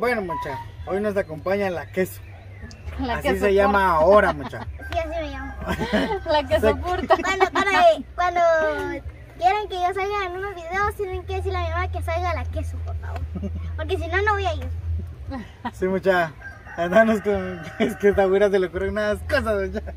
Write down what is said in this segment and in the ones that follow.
Bueno, mucha, hoy nos acompaña la queso. La Así se llama ahora, mucha. Sí, así me llamo. La que soporta. Cuando quieren que yo salga en unos videos, tienen que decirle a mi mamá que salga la queso, por favor. Porque si no, no voy a ir. Sí, mucha. Andanos con... Es que a esta güera se le ocurren unas cosas, mucha.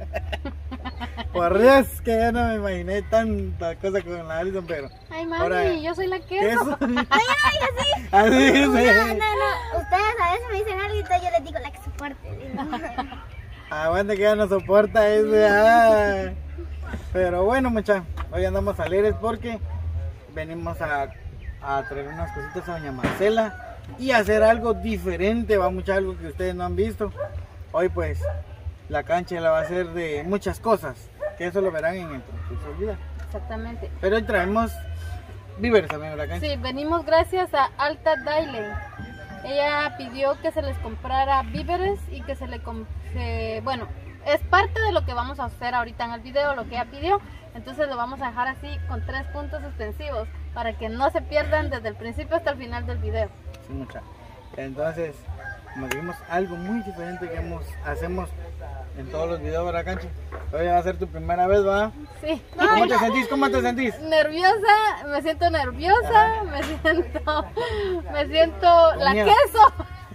Por Dios, que ya no me imaginé tanta cosa con la Alison, pero... Ay, mami, ahora, yo soy la queso. queso. No, yo no dije así. Así es. No. Ustedes a veces me dicen algo y entonces yo les digo la que soporte. Aguante que ya no soporta ese. Ah. Pero bueno, mucha, hoy andamos alegres porque venimos a traer unas cositas a doña Marcela y hacer algo diferente, va mucha, algo que ustedes no han visto. Hoy pues la cancha la va a hacer de muchas cosas, que eso lo verán en el transcurso del video. Exactamente. Pero hoy traemos víveres también a la cancha. Sí, venimos gracias a Alta Daily. Ella pidió que se les comprara víveres y que bueno, es parte de lo que vamos a hacer ahorita en el video, lo que ella pidió. Entonces lo vamos a dejar así con 3 puntos suspensivos para que no se pierdan desde el principio hasta el final del video. Sí, mucha. Entonces, como dijimos, algo muy diferente que hacemos en todos los videos de la cancha. Hoy va a ser tu primera vez, ¿va? Sí. ¿Cómo te sentís? ¿Cómo te sentís? Nerviosa, me siento nerviosa, me siento la queso.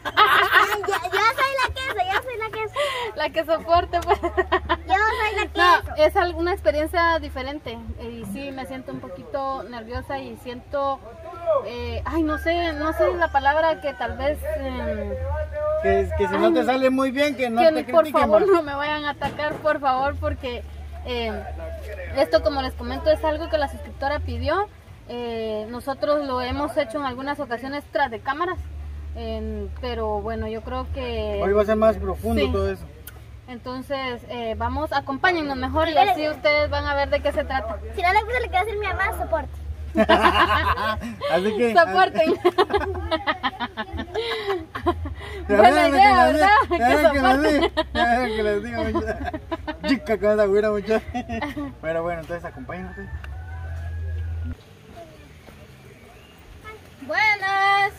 Yo soy la queso. La que soporte, pues. Yo soy la No, queso. es una experiencia diferente y sí, me siento un poquito nerviosa y siento, ay, no sé la palabra que tal vez... Que si no te sale muy bien, que no te critiquen. Por favor, ¿va? no me vayan a atacar, por favor, porque esto, como les comento, es algo que la suscriptora pidió. Nosotros lo hemos hecho en algunas ocasiones tras de cámaras, pero bueno, yo creo que... Hoy va a ser más profundo Sí. todo eso. Entonces, acompáñennos mejor y así ustedes van a ver de qué se trata. Si no le gusta, le quiero decir a mi mamá, soporte. Así que... Soporten. Buena idea, ¿verdad? Que soporten. Que les digo, mucha. Chica con esa güera, mucha. Pero bueno, entonces acompáñenos. Buenas.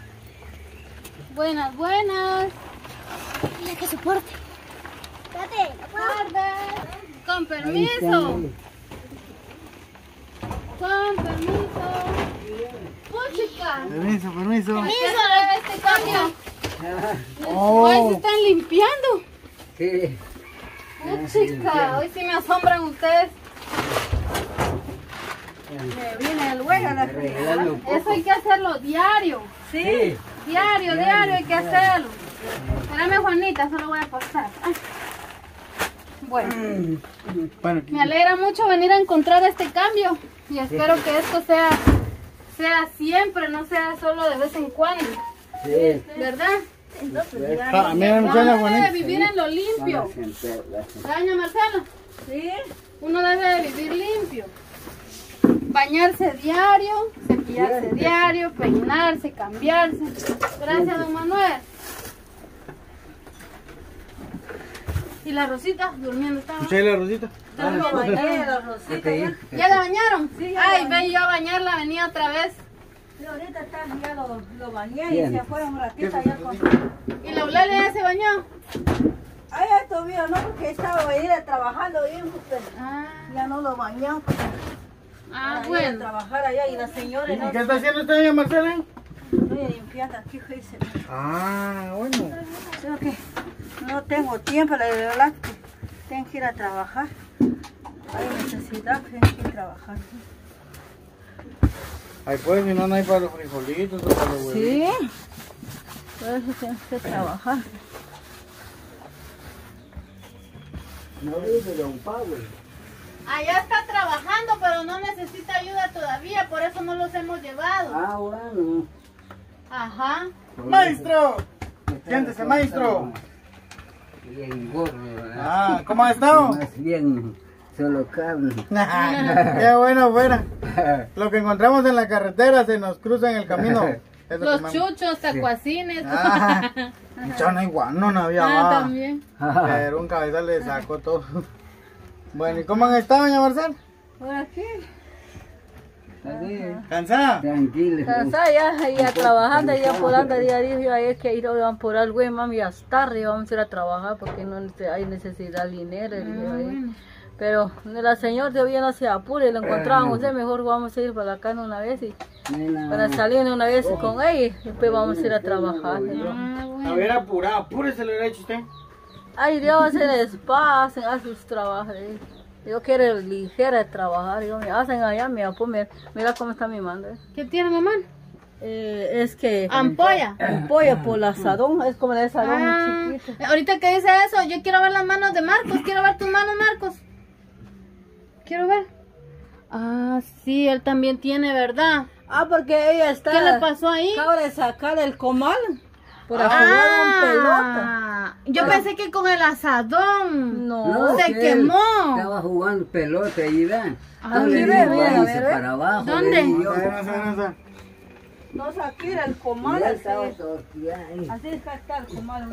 Buenas. La que soporte. Espérate, no puedo. Tardes. Con permiso. Con permiso. Puchica. Permiso. ¿Qué se debe este cambio? Oh. Hoy se están limpiando. Sí. Puchica, hoy sí me asombran ustedes. Me viene el huevo arreglando un poco. Eso hay que hacerlo diario. Sí. Diario hay que hacerlo. Espérame, Juanita, solo voy a pasar. Ay. Bueno, Bueno, me alegra mucho venir a encontrar este cambio y espero que esto sea siempre, no sea solo de vez en cuando, Sí. ¿verdad? mira, muchacha Uno debe bonita. de vivir en lo limpio. Doña Marcela, ¿sí? Uno debe de vivir limpio. Bañarse diario, cepillarse diario, peinarse, cambiarse. Gracias, don Manuel. ¿Y la Rosita durmiendo estaba? ¿Escuché la Rosita? ¿Ya la bañaron? Sí. Ay, ven yo a bañarla, venía otra vez. Sí, ahorita ya lo bañé y se fueron un ratito allá con... ¿Y la Eulalia ya se bañó? Ay, todavía no, porque estaba venida trabajando bien, pues, ya no lo bañó. Ah, A bueno. trabajar allá y la señora ¿Y no qué está haciendo usted, doña Marcela? estoy limpiando aquí, dice. Ah, bueno. Creo que no tengo tiempo, la verdad, que tengo que ir a trabajar. Hay necesidad, tengo que ir a trabajar. Ay, pues, si no, no hay para los frijolitos o para los huevos. Sí, por eso tengo que trabajar. No vive don Pablo. Allá está trabajando, pero no necesita ayuda todavía, por eso no los hemos llevado. Ah, bueno. Ajá. ¡Maestro! Siéntese, maestro. Bien gordo, ¿verdad? Ah, ¿cómo ha estado? Más bien, solo carne. Qué bueno fuera. Lo que encontramos en la carretera se nos cruza en el camino. Es lo Los que más- chuchos, tacuacines. Ah, chona igual, no había Ah, más. también. Pero un cabezal le sacó todo. Bueno, ¿y cómo han estado, doña Marcela? Por aquí. Así, ¿Cansada? tranquilo. Cansada ya trabajando, ya por anda día a día, hay que ir a por algo, mami, ya es tarde, vamos a ir a trabajar porque no hay necesidad de dinero. Pero la señora todavía no se apure, lo encontramos, mejor vamos a ir para acá una vez y para salir una vez con ella y después vamos a ir a trabajar. A ver, apurado, apúrese, le hubiera hecho usted. Ay, Dios, se les pasa, hacen sus trabajos. Yo quiero ligera de trabajar, digo, me hacen allá, mira cómo está mi mano. ¿Qué tiene, mamá? Es que... Ampolla. Ampolla por el asadón, es como el asadón muy chiquito. Ahorita que dice eso, yo quiero ver las manos de Marcos, quiero ver tus manos, Marcos. Quiero ver. Ah, sí, él también tiene, ¿verdad? Ah, porque ella está... ¿Qué le pasó ahí? Acaba de sacar el comal por jugar un pelota. Yo pensé que con el asadón. No, se que quemó. Estaba jugando pelota y vean. Ah, mire, a ver. Para abajo. ¿Dónde? No saqué el comal Ya así. estaba tortilla ahí. Así está el comal.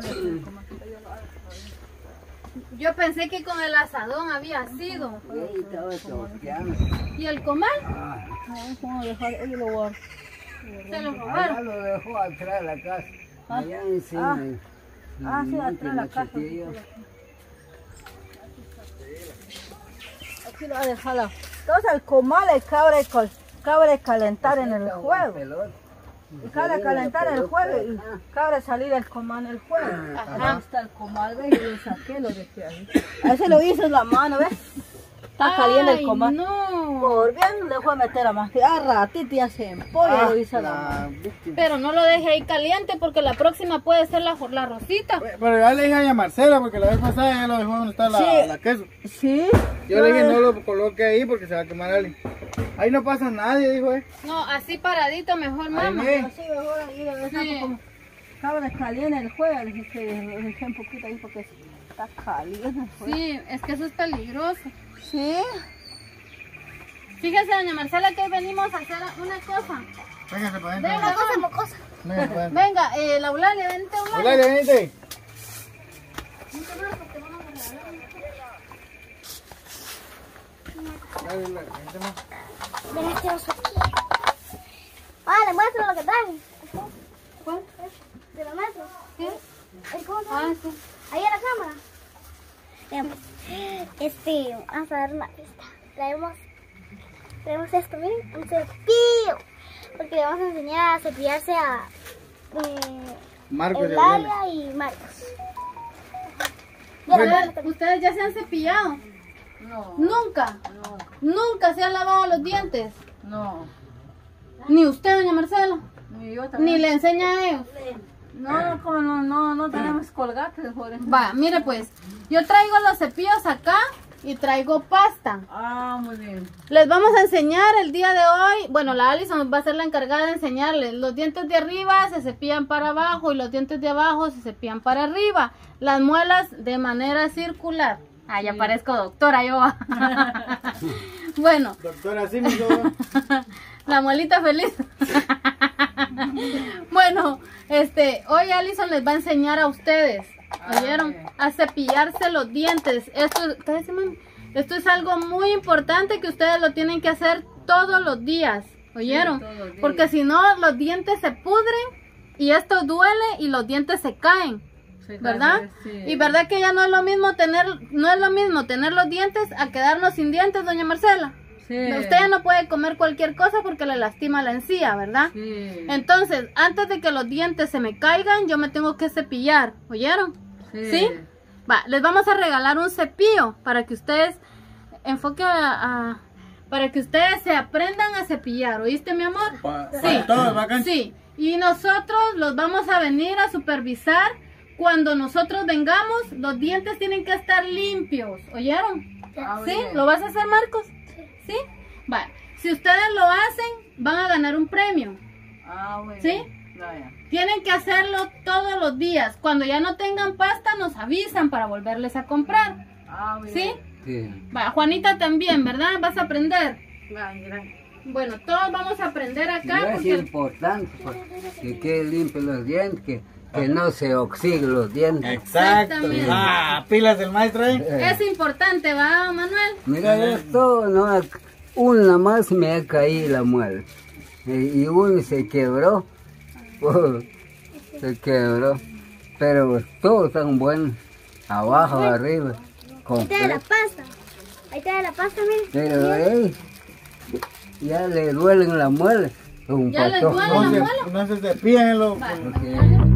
Yo pensé que con el asadón había sido. Ahí estaba torteando. ¿Y el comal? Vamos a dejar, ellos lo guardan. Se lo Allá robaron. lo dejó atrás de la casa. Allá encima. Sí, atrás de la casa. Aquí lo va a dejar. Entonces el comal es cabre calentar en el juego. Y cabe calentar el juego y cabe salir el comal el juego. Ahí está el comal, ¿ves? Yo lo saqué, lo dejé ahí. Ese lo hizo en la mano, ¿ves? Está caliente el comal. No. Por bien le fue a meter a más. A ratito ya se empolla, lo hizo la mano. Pero no lo deje ahí caliente porque la próxima puede ser la rosita. Pero ya le dije a Marcela porque la vez pasada ya lo dejó donde está la queso. Sí. Yo le dije no lo coloque ahí porque se va a quemar alguien. Ahí no pasa nadie, dijo él. No, así paradito mejor, mamá. Ahí, Así mejor ahí lo dejamos como cabe caliente el juego. Le dejé un poquito ahí porque está caliente el juego. Sí, es que eso es peligroso. Sí. Fíjese, doña Marcela, que hoy venimos a hacer una cosa. Véngase para adentro. Venga, Cosa mocosa. Véngase para adentro. venga, la Eulalia, vente, Hola, Eulalia. venite. Dale, vente más. Ven este oso aquí. Vale, muestra lo que traje. ¿Cuál? ¿Te lo muestro? ¿Qué? ¿Cómo se Ah, llama? sí. Ahí en la cámara. Vean, pues, vamos a dar una pista. Traemos esto, miren, un cepillo. Porque le vamos a enseñar a cepillarse a Marcos de Eulalia y Marcos. ¿Ustedes ya se han cepillado? No. Nunca. Nunca se han lavado los dientes. No. Ni usted, doña Marcela. Ni yo también. Ni le enseña a ellos. No, como no tenemos colgate, por eso. Va, mire pues, yo traigo los cepillos acá y traigo pasta. Ah, muy bien. Les vamos a enseñar el día de hoy, bueno, la Alison va a ser la encargada de enseñarles. Los dientes de arriba se cepillan para abajo y los dientes de abajo se cepillan para arriba. Las muelas de manera circular. Ah, ya parezco doctora yo. Bueno. Doctora, sí, mi La muelita feliz. Bueno, hoy Alison les va a enseñar a ustedes, ¿oyeron? A cepillarse los dientes. Esto es algo muy importante que ustedes lo tienen que hacer todos los días, ¿oyeron? Sí, todos los días. Porque si no, los dientes se pudren y esto duele y los dientes se caen. Sí, ¿Verdad? sí. Y verdad que ya no es lo mismo tener los dientes a quedarnos sin dientes, doña Marcela. Sí. Usted ya no puede comer cualquier cosa porque le lastima la encía, ¿verdad? Sí. Entonces, antes de que los dientes se me caigan, yo me tengo que cepillar, ¿oyeron? ¿Sí? Va, les vamos a regalar un cepillo para que ustedes para que ustedes se aprendan a cepillar, ¿oíste, mi amor? Sí. Todo, bacán. Sí, y nosotros los vamos a venir a supervisar. Cuando nosotros vengamos, los dientes tienen que estar limpios, ¿oyeron? ¿Sí? ¿Lo vas a hacer, Marcos? ¿Sí? Vale. Si ustedes lo hacen, van a ganar un premio. ¿Sí? Tienen que hacerlo todos los días. Cuando ya no tengan pasta, nos avisan para volverles a comprar. ¿Sí? Sí. Vale, Juanita también, ¿verdad? ¿Vas a aprender? Bueno, todos vamos a aprender acá. Y es Porque importante que queden limpios los dientes, que no se oxiden los dientes. Exacto. Exactamente. Ah, pilas del maestro ahí. es importante, ¿va, Manuel? Mira esto, no, una más me ha caído la muela. Y uno se quebró. Se quebró. Pero todos están buenos. Abajo, arriba. Ahí está la pasta. Ahí está la pasta, miren. Pero ya le duelen la muela. Un Ya le patojo. duele la muela. No se cepillan, loco. Ok.